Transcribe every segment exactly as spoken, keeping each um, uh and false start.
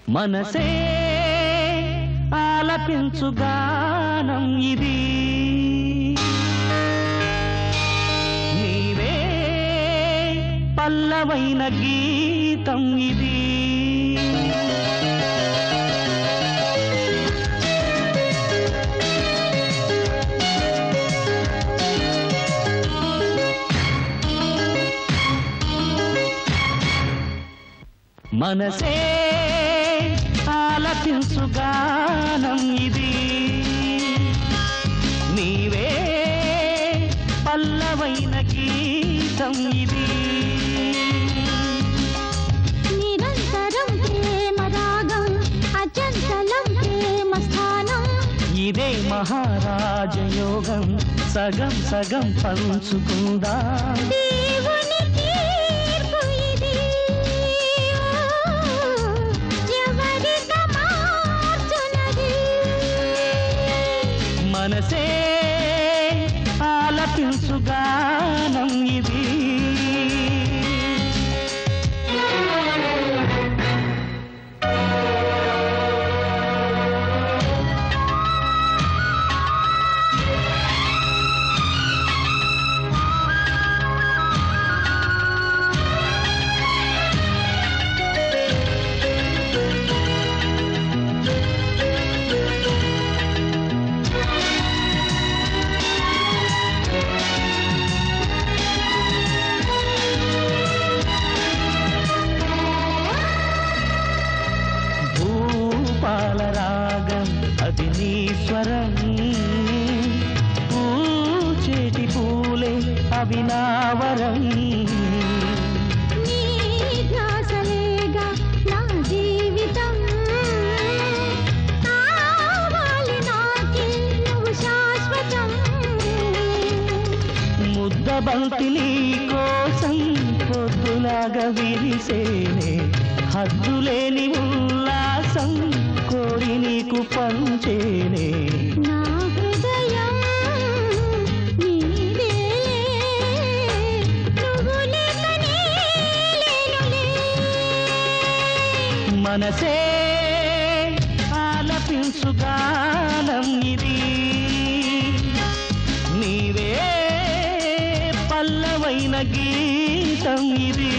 మనసే ఆలపించు గానం ఇది నీవే పల్లవైన గీతం ఇది మనసే ఆలపించు గానం ఇది నీవే పల్లవైన గీతం ఇది నిరంతరం ప్రేమ రాగం అచంచలం ప్రేమ స్థానం ఇదే మహారాజయోగం సగం సగం పంచుకుందా దేవుని తీర్పు ఇది ఎవరిక మార్చునది మనసే ఆలపించు గానం ఇది పాలరాగం అది నీ స్వరం పూచేటి పూలే అవి నా వరం నీ ధ్యాసలేగా నా జీవితం కావాలి నాకి నువ్వు శాశ్వతం ముద్దబంతి నీ కోసం పొద్దులాగా విరిసేనే హద్దులేని ఉల్లాసం కోరి నీకు పంచేనే నా హృదయం నీదే నువ్వు లేక నేలేనులే మనసే ఆలపించు గానం ఇది నీవే పల్లవైన గీతం ఇది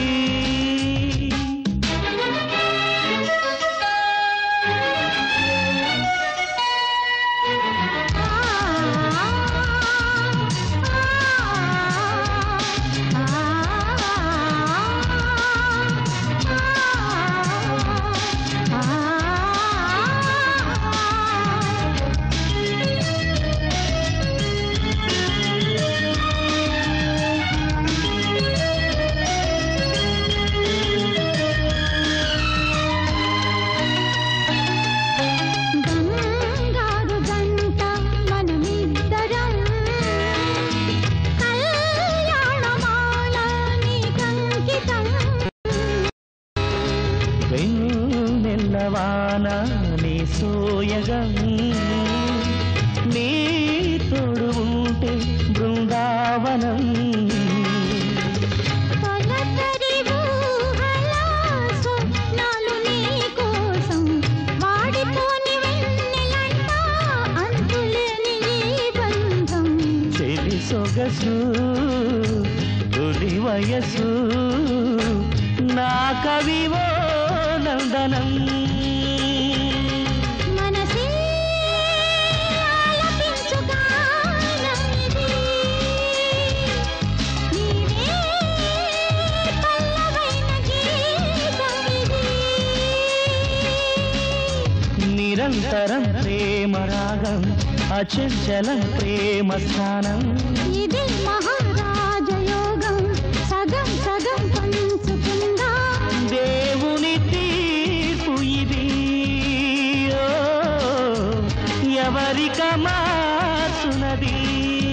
బంగారు గంట మనమిద్దరం కళ్యాణమాల నీకంకితం వెన్నెల్లవాన నీ సోయగం నీ తోడు ఉంటే బృందావనం తొలకరి ఊహల స్వప్నాలు నీ కోసం వాడిపోని వెన్నెలంట అంతులేని ఈ బంధం చెలి సొగసు తొలి వయసు నా కవివో నందనం మనసే ఆలపించు గానం ఇది నీవే పల్లవైన గీతం ఇది నిరంతరం ప్రేమ రాగం అచంచలం ప్రేమ స్థానం ఇది మహారాజయోగం సగం సగం పంచుకుందా దేవుని తీర్పు ఇది ఓ ఎవరిక మార్చునది